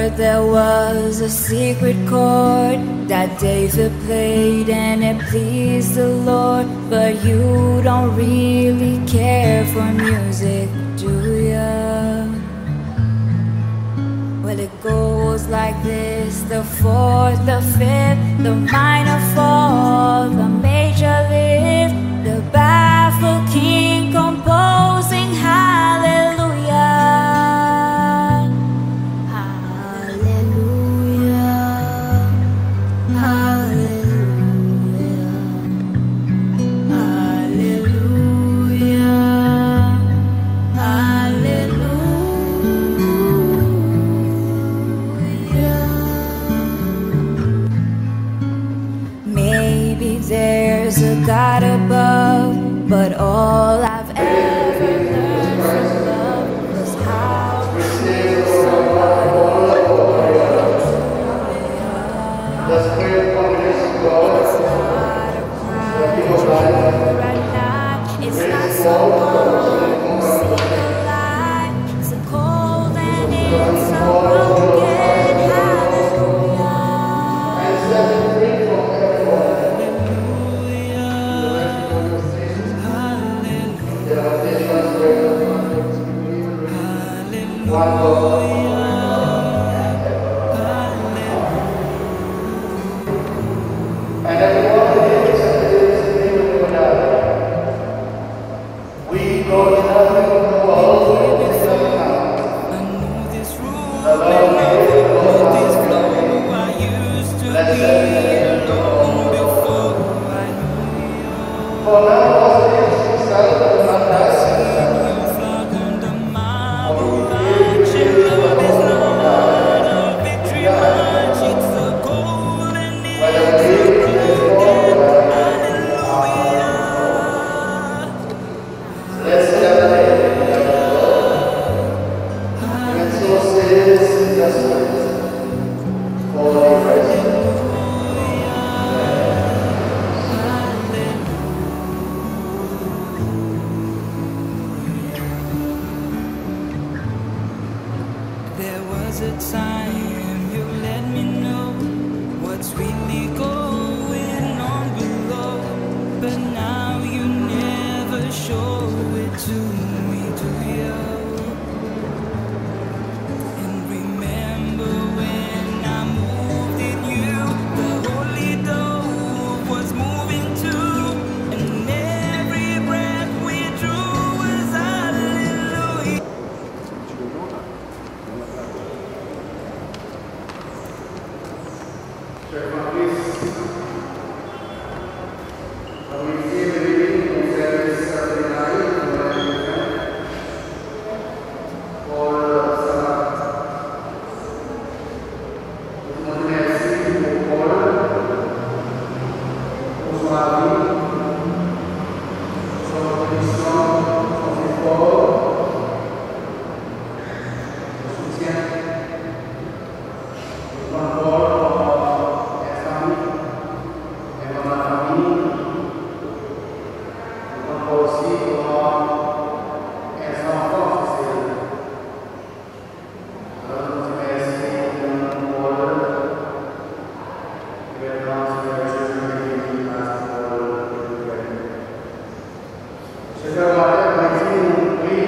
there was a secret chord that David played and it pleased the Lord. But you don't really care for music, do ya? Well, it goes like this: the fourth, the fifth, the minor fall, the major lift, the baffled king composing hallelujah. There's a God above, but all I've ever learned from love was how to treat somebody. It's not a crime right now. It's not someone who sees the light. It's a cold and it's a broken hallelujah. There was a time you let me know what's really going on below, but now you never show it to me, do you? And remember when I moved in you, the holy dove was moving too, and every breath we drew was hallelujah. Sejak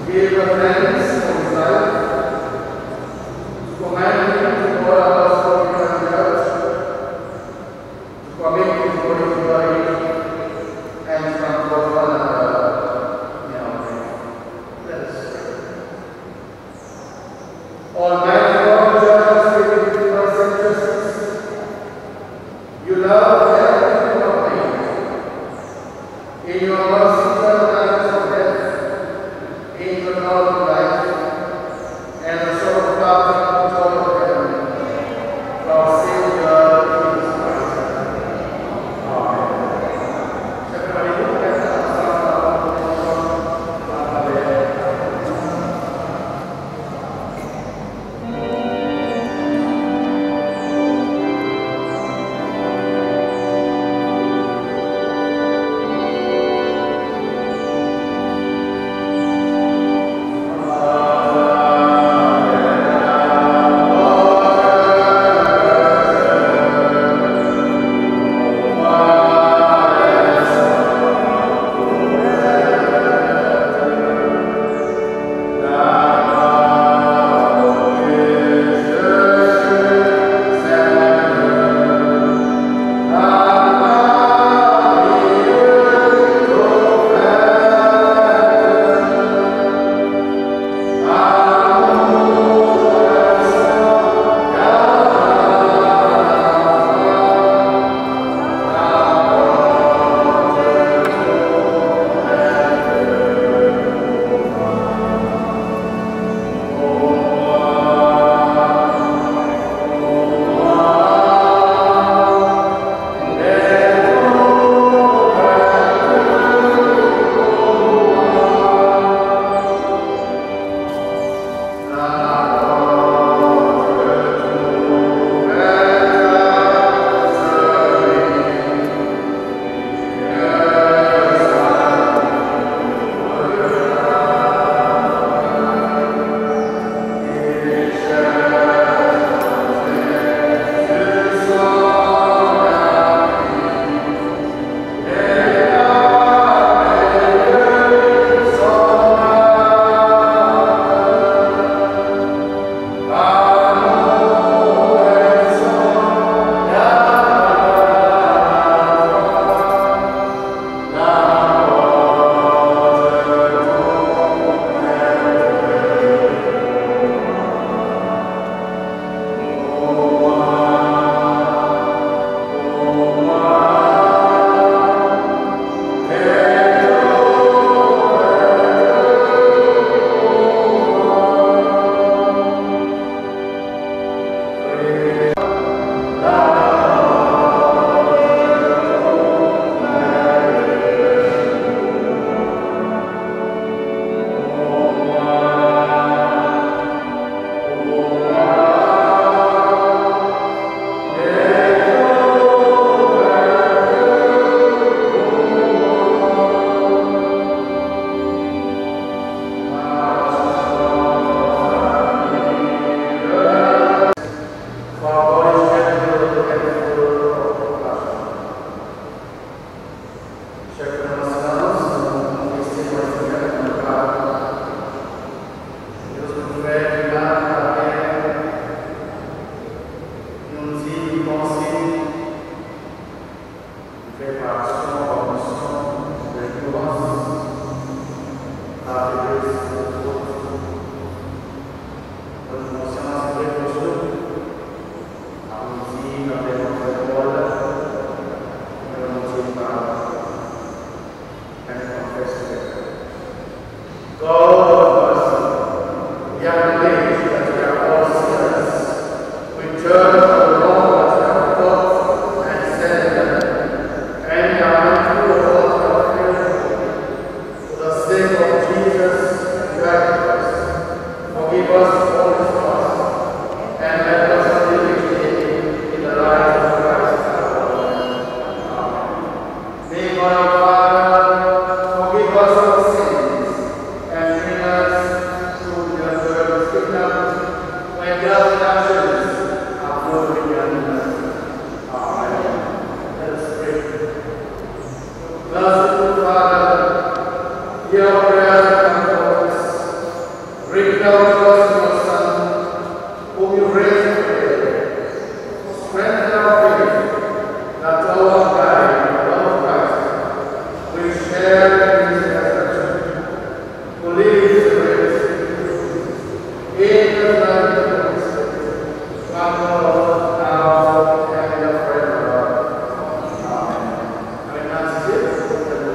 gave the friends of his life to command him to pour out his body on the church, to commit his body to bury and to comfort one another in our faith. Let us pray. Almighty God, judge us with mercy and justice. You love everything of me. In your mercy, turn matters of death into the knowledge of life and the soul of love and joy of heaven. For our Savior, Jesus Christ. Amen. Everybody look at the sound of our now trust in your Son, whom you raised from the dead. Strengthen our faith, that our God, the love of Christ, will share in his resurrection, who lives and reigns in the light of the Spirit, one Lord, now and forever. Amen. I announce this.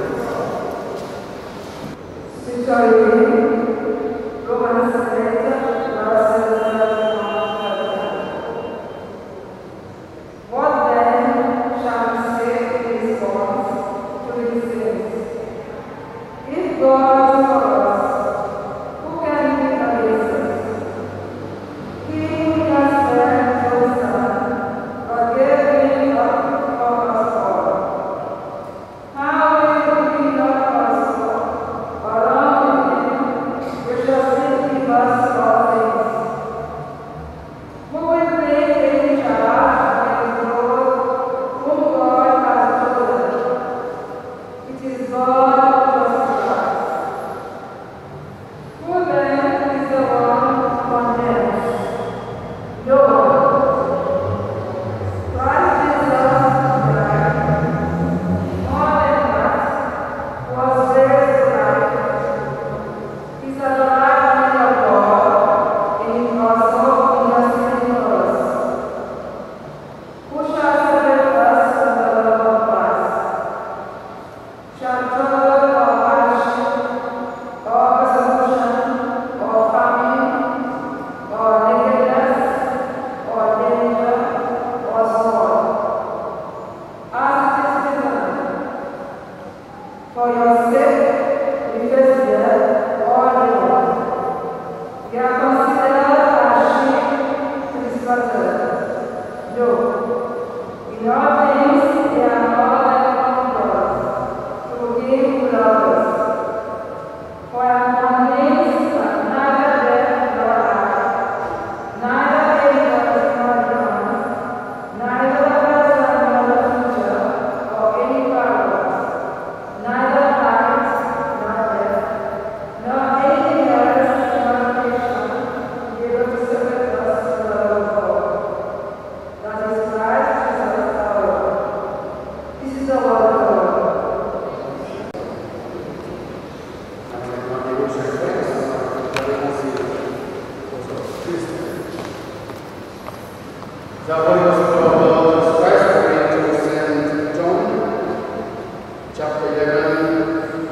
The Holy Gospel of the Lord Christ according to St. John, chapter 11,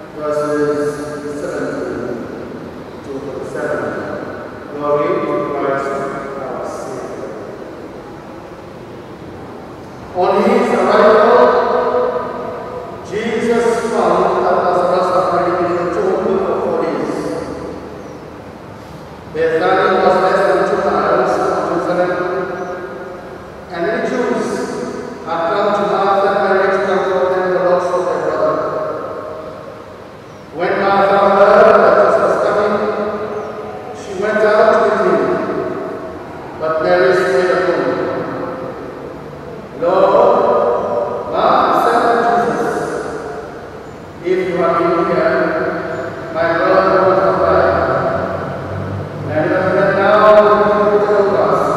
verses 17 to 47. Glory to Christ our Savior. On his arrival, Jesus found that Lazarus had already been entombed for 4 days. Bethany was less than 2 miles from Jerusalem, and many Jews had come to Martha and Mary to comfort them in the loss of their brother. When Martha heard that Jesus was coming, she went out to meet him, but Mary stayed at home. Lord, Martha said to Jesus, if you had been here, my brother would have died. And you have been now with us.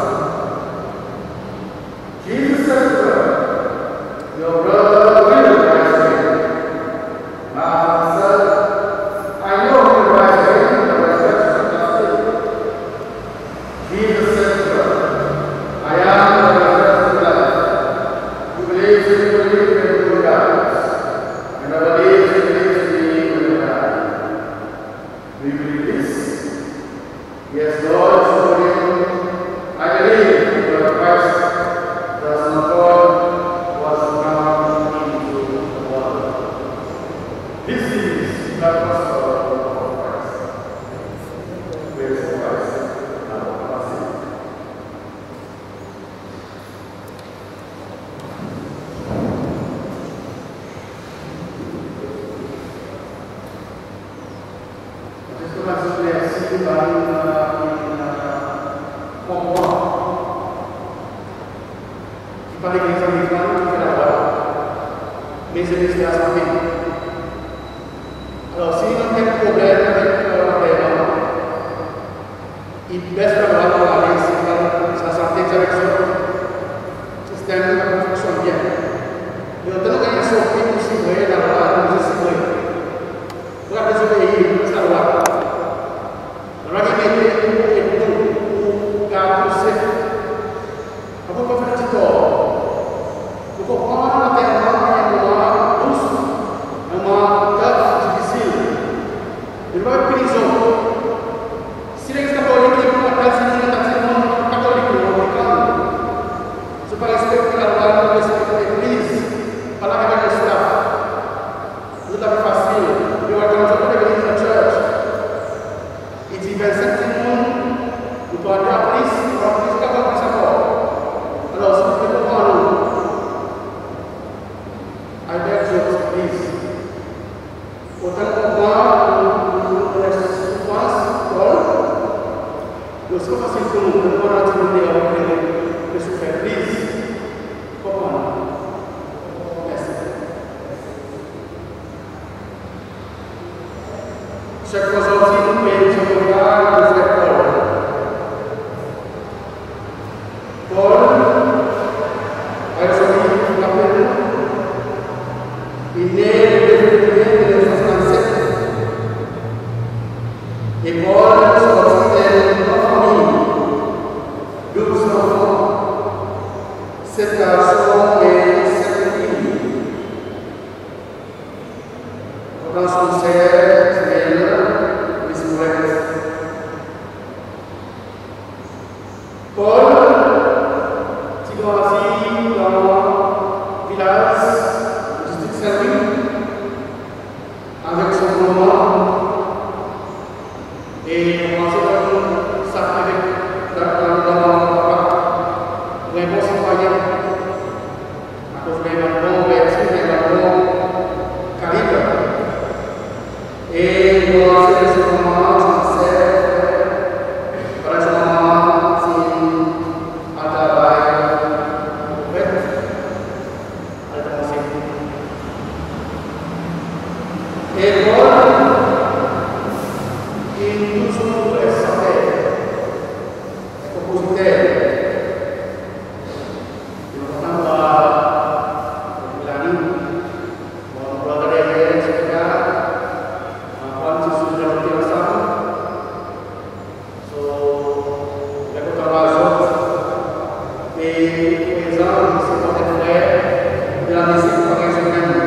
Jesus said to her, your brother will rise again. Martha said, I know he will rise again in the resurrection of the dead. Jesus said to her, I am the resurrection of life. Who believes in me will live when he dies, and whoever believes in me will die. Do you believe this? Yes, Lord, she told him, I believe you are Christ, the Son of God, was come into the world. This is the gospel of Christ. Praise Christ, our Savior. Questo caso è assistito Pada kita nikmati kita dapat mese asami. Kalau sini kan problema dengan orang lain, baisse la loi pour aller ici, ça s'entête avec ça. Le système fonctionne bien. Et autant qu'il y a une sortie pour s'y voir, la loi, nous s'y voir. Pour la désobéir, c'est la loi. La loi qui met pour garder le sec. Après, on peut faire un petit tort. Pour comprendre l'enterrement, il y a un moment douce, un moment tough, difficile. Il doit être prison. Si l'Église catholique est pour la classe significativement catholique ou anglicane, c'est pas respecter la loi, mais respecter l'Église, pas la avec le staff. C'est tout à fait facile. Il y a quand je vais l'église de church, il dit 27 personnes, vous pouvez aller à plus, vous pouvez plus qu'à plus encore. Alors, si vous faites comprendre, I beg you, please. Autant qu'on voit la souffrance, le serait facile pour nous de voir de souffrir. Please, comprendre. Merci. Chaque fois sorti, nous payons sur le regard de frère Paul. Paul, avec son livre, rappelez-vous, il est né le 2 février 1967. Et Paul sortit d'une famille, 12 enfants, 7 garçons et 7 filles. Dans son cercle, il se voulait. Paul, qui grandit dans le village de Saint-Louis, avec son maman, et on commençait à s'appeler dans mon papa, pour un bon citoyen, à cause d'un bon vertu, d'un bon calibre. Et on commençait à son maman, son sœur, par son maman, si à travail, en fait, elle a commencé. Et Paul, il toujours savait, compositeur. Il m'a dit, l'année, mon brother est etc. On va se soutenir ensemble. So, il y a beaucoup de raisons. Et pour exemple, c'est mon frère de la musique par exemple.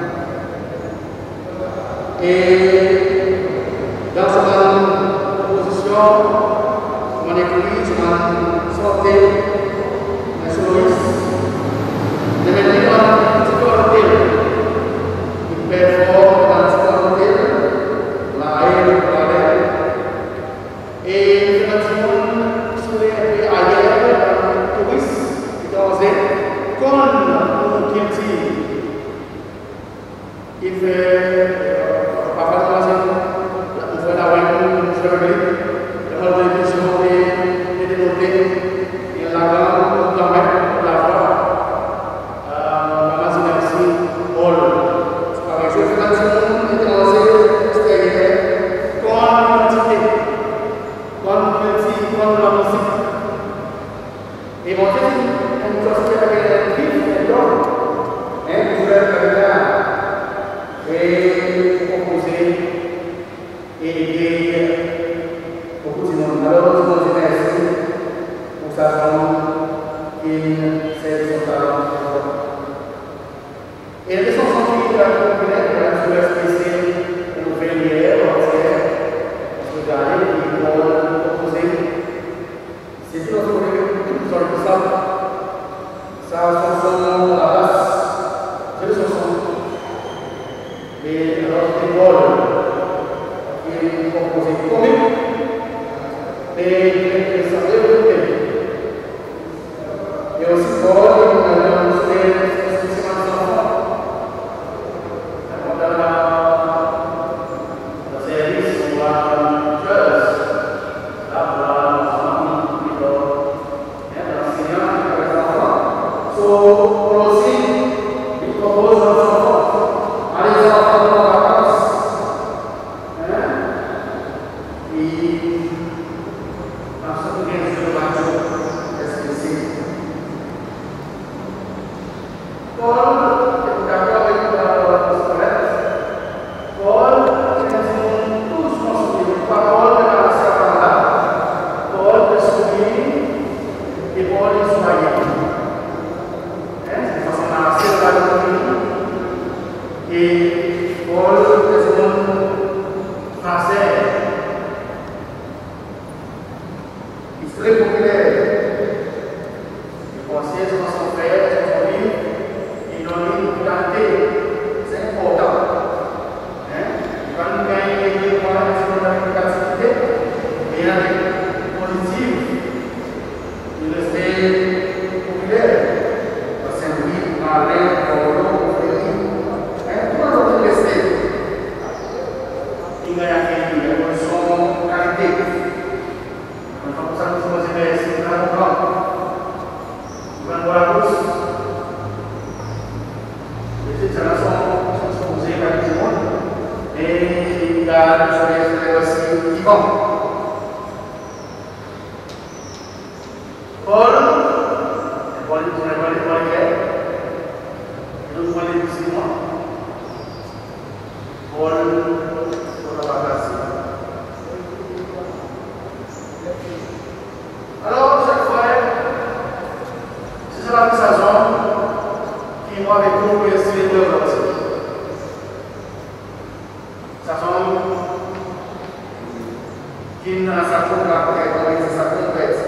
Et dans cette composition, on écrit, on sortait, on soloiste. Mais maintenant, on petit côté, il performe dans ce côté, Mahe, et il fait un petit monde sur les ailleurs, touristes, qui dansaient, comme qu'il dit. Il fait très populaire. Les conseillers sont son frère, son livre, ils ont une qualité. C'est important. Quand nous gagnons des points de capacité, il y a des positives. Il reste populaire. Saint-Louis, Mahe, Bordeaux, Fréry. Tout le monde est resté. Il y a une son qualité. Comme ça, nous sommes ici, nous allons prendre. Nous allons voir la course. Les installations sont posées par tout le monde. Et il y a des choses aussi qui vont. Paul, alors, chaque fois, c'est la saison qui moi avec vous pour essayer de aussi. Saison qui n'a sa propre tête, sa propre tête.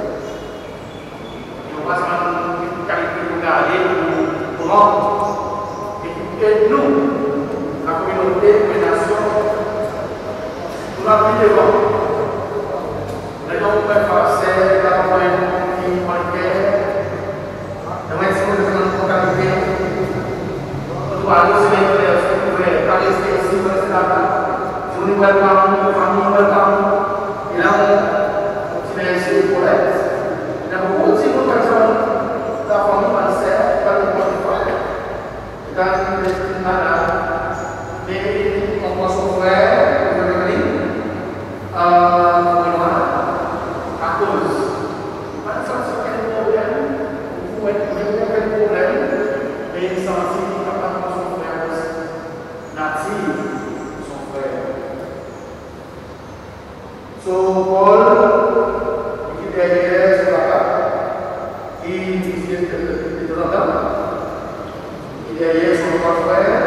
On passe une qualité pour garder, pour rendre, et nous, la communauté, les nations, nous l'avons vu devant. Les gens peuvent passer, les gens peuvent qui manquent, les gens qui sont en qualité. Nous doit aller aussi les gens qui veulent pas rester ici, pour rester là-bas. Si vous ne voulez pas, nous, famille, nous ne voulons pas. Et là, on continue à essayer pour l'aide. Il y a beaucoup de personnes, la famille va le faire, pas le monde de faire. Quand il est malade, mais on voit son frère, on veut venir, à cause. Pas sentir quel problème, vous pouvez trouver quel problème, mais il sentit qu'il n'a pas de son frère natif, son frère. So, Paul, qui est derrière ce papa, qui est de l'entendre, qui est derrière son grand frère,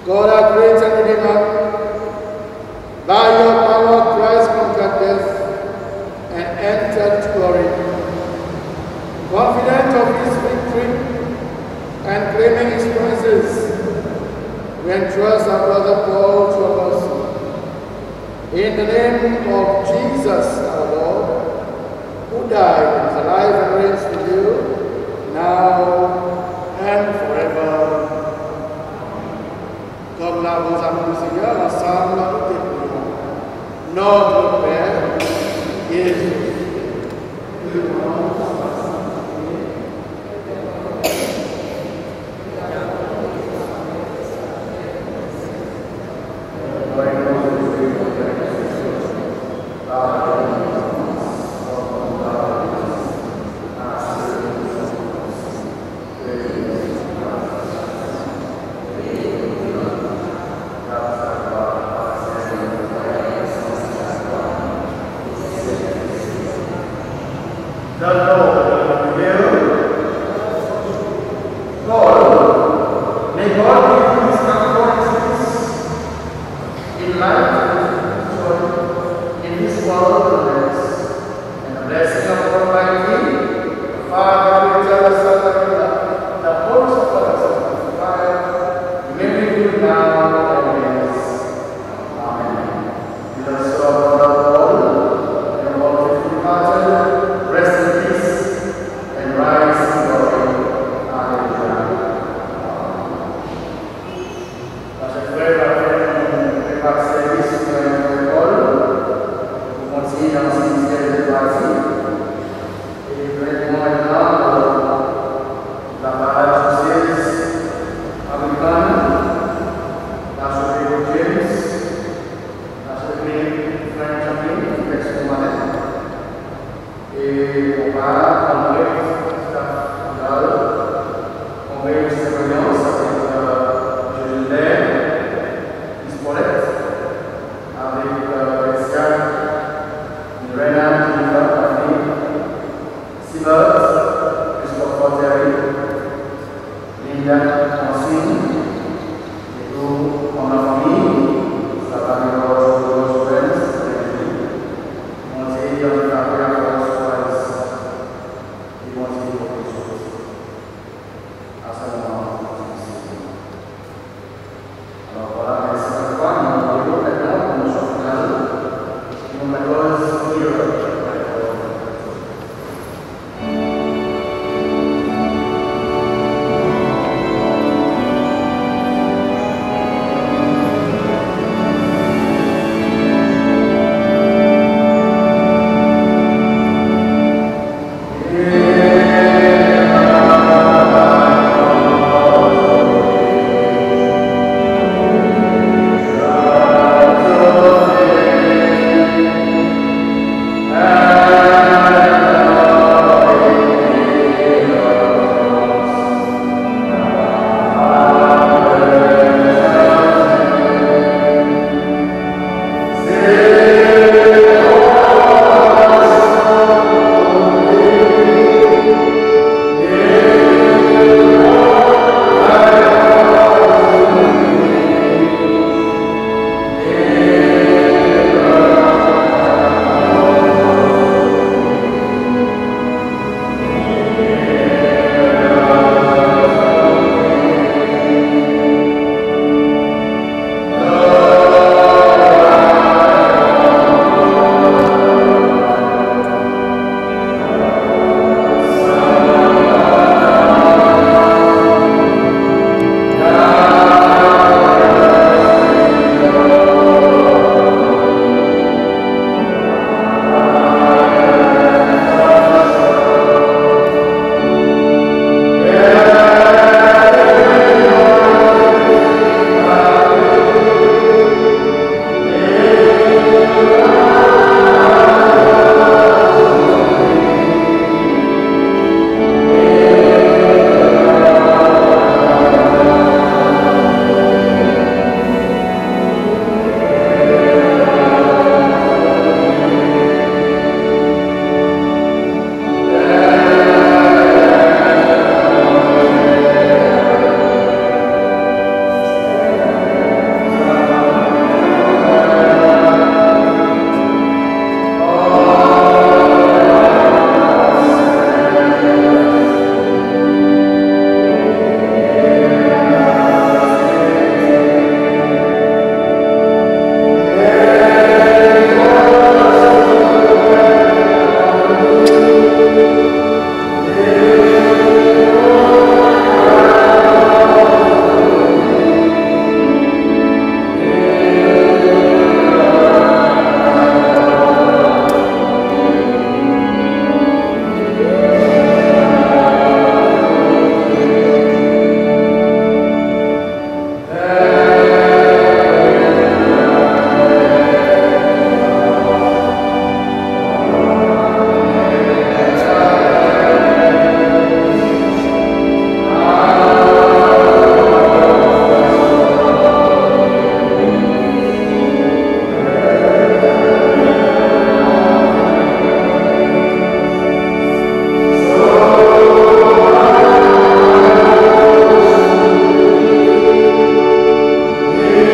God our great and Redeemer, by your power Christ conquered death and entered glory. Confident of his victory and claiming his promises, we entrust our brother Paul to your mercy. In the name of Jesus our Lord, who died and is alive and reigns with you, now and forever. Comme la vous annonce Seigneur, ensemble, nous te prions. Notre Père, Jésus, que ton nom soit sanctifié.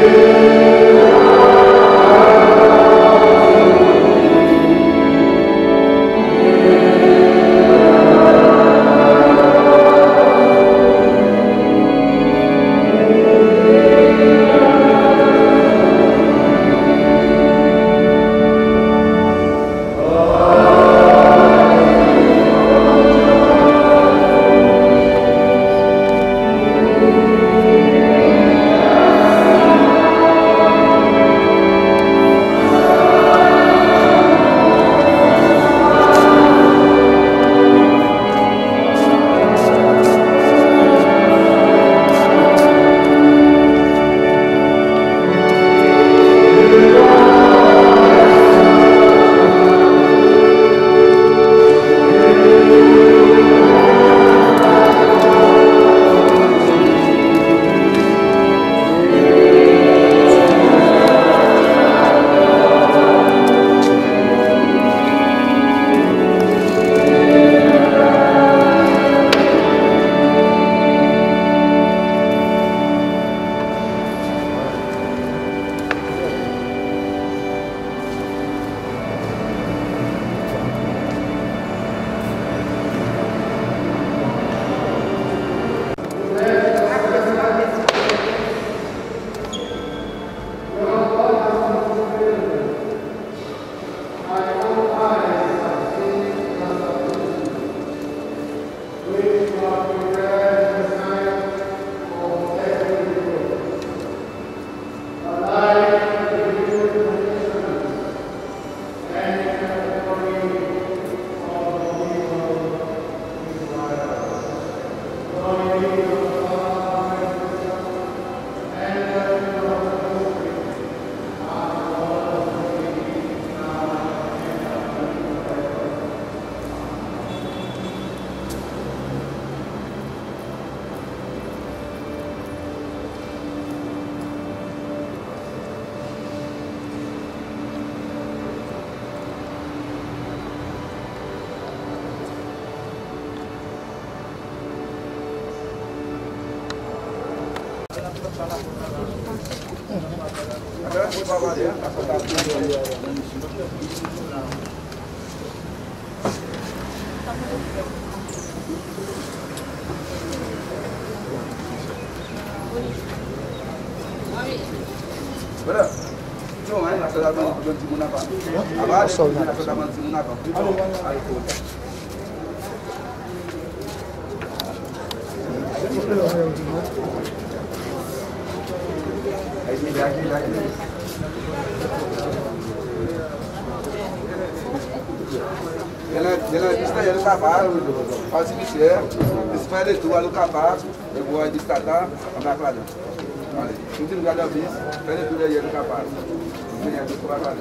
Ela está aí no cavalo, faz o cemitério, espera tu ali no cavalo, eu vou aí destacar, andar para lá. Olha, não tem lugar de aviso, espera tu aí no cavalo. Vem aqui para lá.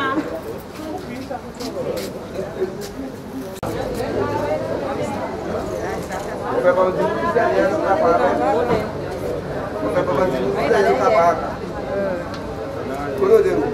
Vou pegar o dinheiro que quiser no cavalo. Vou pegar o dinheiro que quiser no cavalo. Quando eu devo?